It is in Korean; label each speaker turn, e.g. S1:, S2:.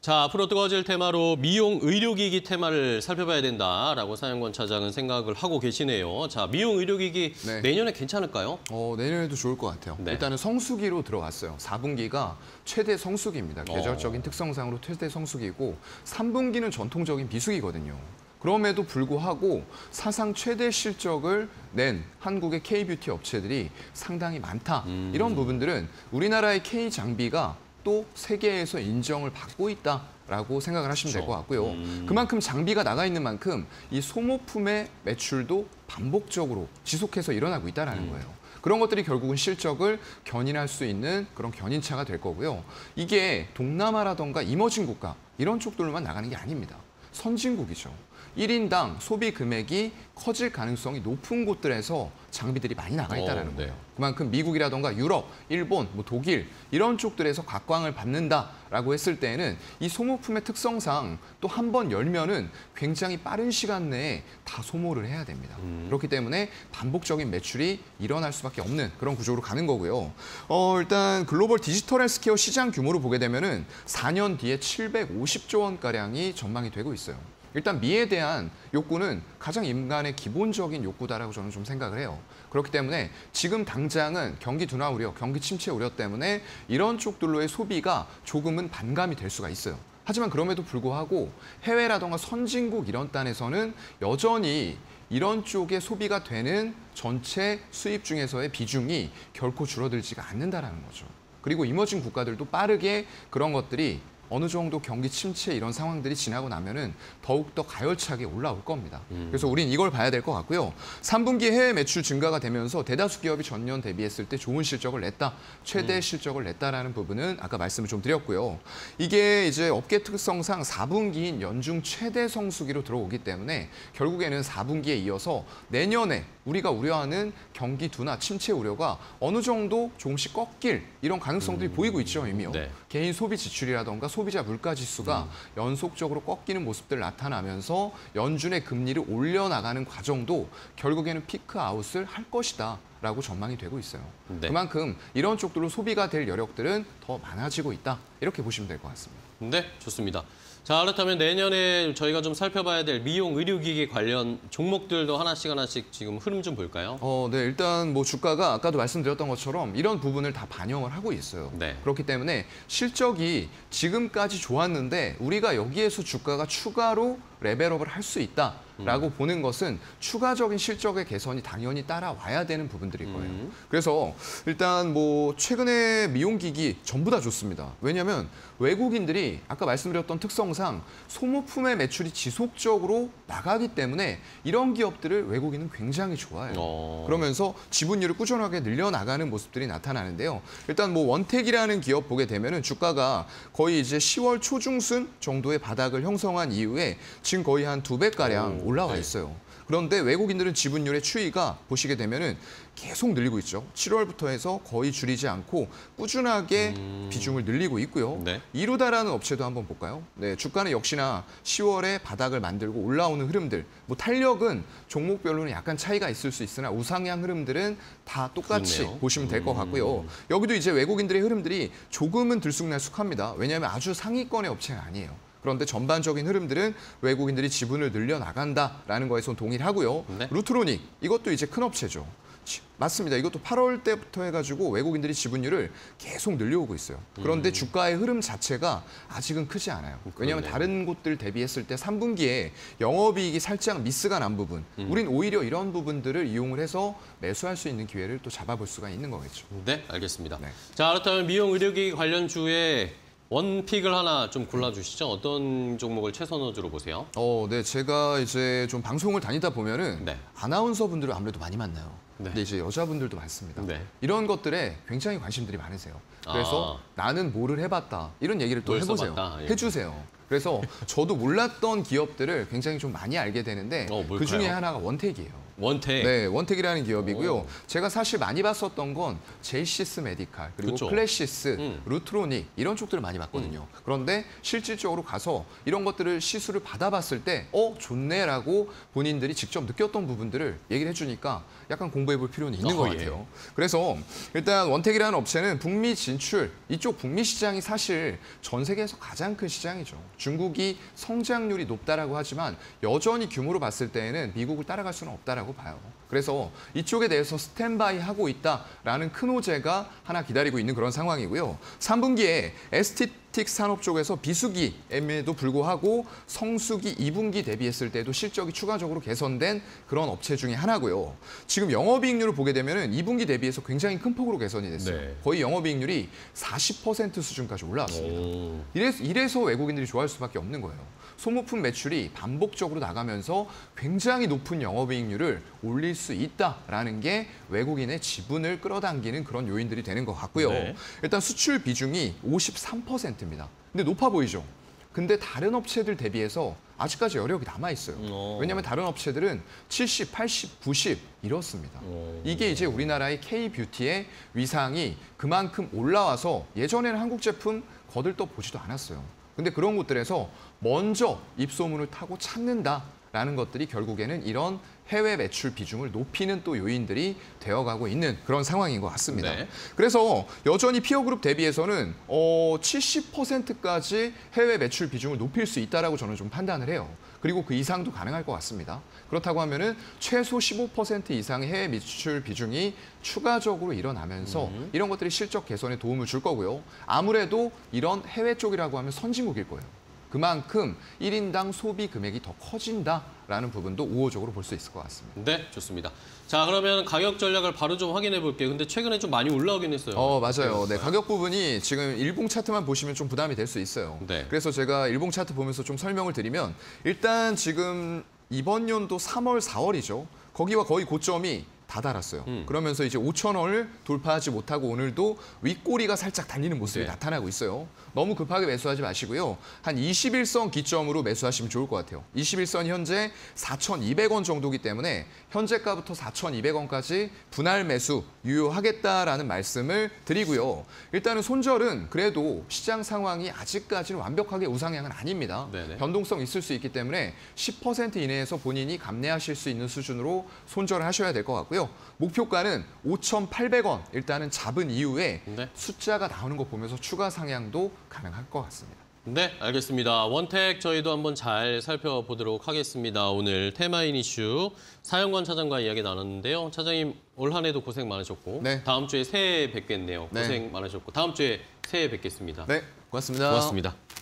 S1: 자, 앞으로 뜨거워질 테마로 미용 의료기기 테마를 살펴봐야 된다라고 사연권 차장은 생각을 하고 계시네요. 자, 미용 의료기기
S2: 네.
S1: 내년에 괜찮을까요?
S2: 내년에도 좋을 것 같아요.
S1: 네.
S2: 일단은 성수기로 들어갔어요. 4분기가 최대 성수기입니다. 계절적인 특성상으로 최대 성수기고 3분기는 전통적인 비수기거든요. 그럼에도 불구하고 사상 최대 실적을 낸 한국의 K-뷰티 업체들이 상당히 많다. 이런 부분들은 우리나라의 K-장비가 또 세계에서 인정을 받고 있다라고 생각을 하시면 될 것 같고요. 그만큼 장비가 나가 있는 만큼 이 소모품의 매출도 반복적으로 지속해서 일어나고 있다는 거예요. 그런 것들이 결국은 실적을 견인할 수 있는 그런 견인차가 될 거고요. 이게 동남아라던가 이머징 국가 이런 쪽들로만 나가는 게 아닙니다. 선진국이죠. 1인당 소비 금액이 커질 가능성이 높은 곳들에서 장비들이 많이 나가 있다는 거예요. 그만큼 미국이라던가 유럽, 일본, 독일 이런 쪽들에서 각광을 받는다라고 했을 때에는 이 소모품의 특성상 또 한 번 열면은 굉장히 빠른 시간 내에 다 소모를 해야 됩니다. 그렇기 때문에 반복적인 매출이 일어날 수밖에 없는 그런 구조로 가는 거고요. 일단 글로벌 디지털 헬스케어 시장 규모로 보게 되면은 4년 뒤에 750조 원가량이 전망이 되고 있어요. 일단 미에 대한 욕구는 가장 인간의 기본적인 욕구다라고 저는 좀 생각을 해요. 그렇기 때문에 지금 당장은 경기 둔화 우려, 경기 침체 우려 때문에 이런 쪽들로의 소비가 조금은 반감이 될 수가 있어요. 하지만 그럼에도 불구하고 해외라던가 선진국 이런 단에서는 여전히 이런 쪽에 소비가 되는 전체 수입 중에서의 비중이 결코 줄어들지가 않는다라는 거죠. 그리고 이머징 국가들도 빠르게 그런 것들이 어느 정도 경기 침체 이런 상황들이 지나고 나면은 더욱더 가열차게 올라올 겁니다. 그래서 우린 이걸 봐야 될 것 같고요. 3분기 해외 매출 증가가 되면서 대다수 기업이 전년 대비했을 때 좋은 실적을 냈다, 최대 실적을 냈다라는 부분은 아까 말씀을 좀 드렸고요. 이게 이제 업계 특성상 4분기인 연중 최대 성수기로 들어오기 때문에 결국에는 4분기에 이어서 내년에 우리가 우려하는 경기 둔화, 침체 우려가 어느 정도 조금씩 꺾일 이런 가능성들이 보이고 있죠, 이미요.
S1: 네.
S2: 개인 소비 지출이라던가 소비자 물가 지수가 연속적으로 꺾이는 모습들 나타나면서 연준의 금리를 올려나가는 과정도 결국에는 피크아웃을 할 것이다. 라고 전망이 되고 있어요.
S1: 네.
S2: 그만큼 이런 쪽들로 소비가 될 여력들은 더 많아지고 있다. 이렇게 보시면 될 것 같습니다.
S1: 네, 좋습니다. 자, 그렇다면 내년에 저희가 좀 살펴봐야 될 미용 의료기기 관련 종목들도 하나씩 지금 흐름 좀 볼까요?
S2: 네, 일단 뭐 주가가 아까도 말씀드렸던 것처럼 이런 부분을 다 반영을 하고 있어요.
S1: 네.
S2: 그렇기 때문에 실적이 지금까지 좋았는데 우리가 여기에서 주가가 추가로 레벨업을 할 수 있다라고 보는 것은 추가적인 실적의 개선이 당연히 따라와야 되는 부분들일 거예요. 그래서 일단 뭐 최근에 미용기기 전부 다 좋습니다. 왜냐하면 외국인들이 아까 말씀드렸던 특성상 소모품의 매출이 지속적으로 나가기 때문에 이런 기업들을 외국인은 굉장히 좋아해요. 그러면서 지분율을 꾸준하게 늘려나가는 모습들이 나타나는데요. 일단 뭐 원택이라는 기업 보게 되면은 주가가 거의 이제 10월 초중순 정도의 바닥을 형성한 이후에 지금 거의 한 2배가량 올라와 있어요. 그런데 외국인들은 지분율의 추이가 보시게 되면은 계속 늘리고 있죠. 7월부터 해서 거의 줄이지 않고 꾸준하게 비중을 늘리고 있고요.
S1: 네.
S2: 이루다라는 업체도 한번 볼까요? 네, 주가는 역시나 10월에 바닥을 만들고 올라오는 흐름들. 뭐 탄력은 종목별로는 약간 차이가 있을 수 있으나 우상향 흐름들은 다 똑같이
S1: 그렇네요.
S2: 보시면 될 것 같고요. 여기도 이제 외국인들의 흐름들이 조금은 들쑥날쑥합니다. 왜냐하면 아주 상위권의 업체는 아니에요. 그런데 전반적인 흐름들은 외국인들이 지분을 늘려나간다라는 거에서 동의를 하고요.
S1: 네.
S2: 루트로닉, 이것도 이제 큰 업체죠. 맞습니다. 이것도 8월 때부터 해가지고 외국인들이 지분율을 계속 늘려오고 있어요. 그런데 주가의 흐름 자체가 아직은 크지 않아요. 왜냐하면 다른 곳들 대비했을 때 3분기에 영업이익이 살짝 미스가 난 부분, 우린 오히려 이런 부분들을 이용을 해서 매수할 수 있는 기회를 또 잡아볼 수가 있는 거겠죠.
S1: 네, 알겠습니다.
S2: 네.
S1: 자, 그렇다면 미용 의료기기 관련주에 원픽을 하나 좀 골라주시죠. 어떤 종목을 최선호주로 보세요?
S2: 네, 제가 이제 좀 방송을 다니다 보면은
S1: 네.
S2: 아나운서 분들을 아무래도 많이 만나요.
S1: 네.
S2: 근데 이제 여자분들도 많습니다.
S1: 네.
S2: 이런 것들에 굉장히 관심들이 많으세요. 그래서 나는 뭐를 해봤다 이런 얘기를 또
S1: 뭘
S2: 해보세요.
S1: 써봤다. 예.
S2: 해주세요. 그래서 저도 몰랐던 기업들을 굉장히 좀 많이 알게 되는데 그 중에 하나가 원택이에요.
S1: 원택.
S2: 네, 원택이라는 기업이고요.
S1: 오.
S2: 제가 사실 많이 봤었던 건 제이시스 메디칼, 그리고
S1: 그쵸.
S2: 클래시스, 루트로닉 이런 쪽들을 많이 봤거든요. 그런데 실질적으로 가서 이런 것들을 시술을 받아봤을 때 좋네라고 본인들이 직접 느꼈던 부분들을 얘기를 해주니까 약간 공부해볼 필요는 있는 것
S1: 예.
S2: 같아요. 그래서 일단 원택이라는 업체는 북미 진출, 이쪽 북미 시장이 사실 전 세계에서 가장 큰 시장이죠. 중국이 성장률이 높다라고 하지만 여전히 규모로 봤을 때에는 미국을 따라갈 수는 없다라고 봐요. 그래서 이쪽에 대해서 스탠바이 하고 있다라는 큰 호재가 하나 기다리고 있는 그런 상황이고요. 3분기에 에스테틱 산업 쪽에서 비수기임에도 불구하고 성수기 2분기 대비했을 때도 실적이 추가적으로 개선된 그런 업체 중에 하나고요. 지금 영업이익률을 보게 되면 2분기 대비해서 굉장히 큰 폭으로 개선이 됐어요.
S1: 네.
S2: 거의 영업이익률이 40% 수준까지 올라왔습니다.
S1: 오.
S2: 이래서 외국인들이 좋아할 수밖에 없는 거예요. 소모품 매출이 반복적으로 나가면서 굉장히 높은 영업이익률을 올릴 수 있다라는 게 외국인의 지분을 끌어당기는 그런 요인들이 되는 것 같고요.
S1: 네.
S2: 일단 수출 비중이 53%입니다. 근데 높아 보이죠? 근데 다른 업체들 대비해서 아직까지 여력이 남아있어요. 왜냐하면 다른 업체들은 70, 80, 90 이렇습니다. 이게 이제 우리나라의 K-뷰티의 위상이 그만큼 올라와서 예전에는 한국 제품 거들떠 보지도 않았어요. 근데 그런 곳들에서 먼저 입소문을 타고 찾는다라는 것들이 결국에는 이런 해외 매출 비중을 높이는 또 요인들이 되어가고 있는 그런 상황인 것 같습니다.
S1: 네.
S2: 그래서 여전히 피어그룹 대비해서는 70%까지 해외 매출 비중을 높일 수 있다라고 저는 좀 판단을 해요. 그리고 그 이상도 가능할 것 같습니다. 그렇다고 하면은 최소 15% 이상의 해외 매출 비중이 추가적으로 일어나면서 이런 것들이 실적 개선에 도움을 줄 거고요. 아무래도 이런 해외 쪽이라고 하면 선진국일 거예요. 그만큼 1인당 소비 금액이 더 커진다라는 부분도 우호적으로 볼 수 있을 것 같습니다.
S1: 네, 좋습니다. 자, 그러면 가격 전략을 바로 좀 확인해 볼게요. 근데 최근에 좀 많이 올라오긴 했어요.
S2: 맞아요. 네, 가격 부분이 지금 일봉 차트만 보시면 좀 부담이 될 수 있어요.
S1: 네.
S2: 그래서 제가 일봉 차트 보면서 좀 설명을 드리면 일단 지금 이번 연도 3월, 4월이죠. 거기와 거의 고점이 다 달았어요. 그러면서 이제 5,000원을 돌파하지 못하고 오늘도 윗꼬리가 살짝 달리는 모습이
S1: 네.
S2: 나타나고 있어요. 너무 급하게 매수하지 마시고요. 한 21선 기점으로 매수하시면 좋을 것 같아요. 21선 현재 4,200원 정도기 때문에 현재가부터 4,200원까지 분할 매수 유효하겠다라는 말씀을 드리고요. 일단은 손절은 그래도 시장 상황이 아직까지는 완벽하게 우상향은 아닙니다.
S1: 네네.
S2: 변동성 있을 수 있기 때문에 10% 이내에서 본인이 감내하실 수 있는 수준으로 손절을 하셔야 될 것 같고요. 목표가는 5,800원 일단은 잡은 이후에
S1: 네.
S2: 숫자가 나오는 거 보면서 추가 상향도 가능할 것 같습니다.
S1: 네, 알겠습니다. 원택 저희도 한번 잘 살펴보도록 하겠습니다. 오늘 테마인 이슈 사영권 차장과 이야기 나눴는데요. 차장님 올 한 해도 고생 많으셨고
S2: 네.
S1: 다음 주에 새해 뵙겠네요.
S2: 네.
S1: 고생 많으셨고 다음 주에 새해 뵙겠습니다.
S2: 네, 고맙습니다.
S1: 고맙습니다.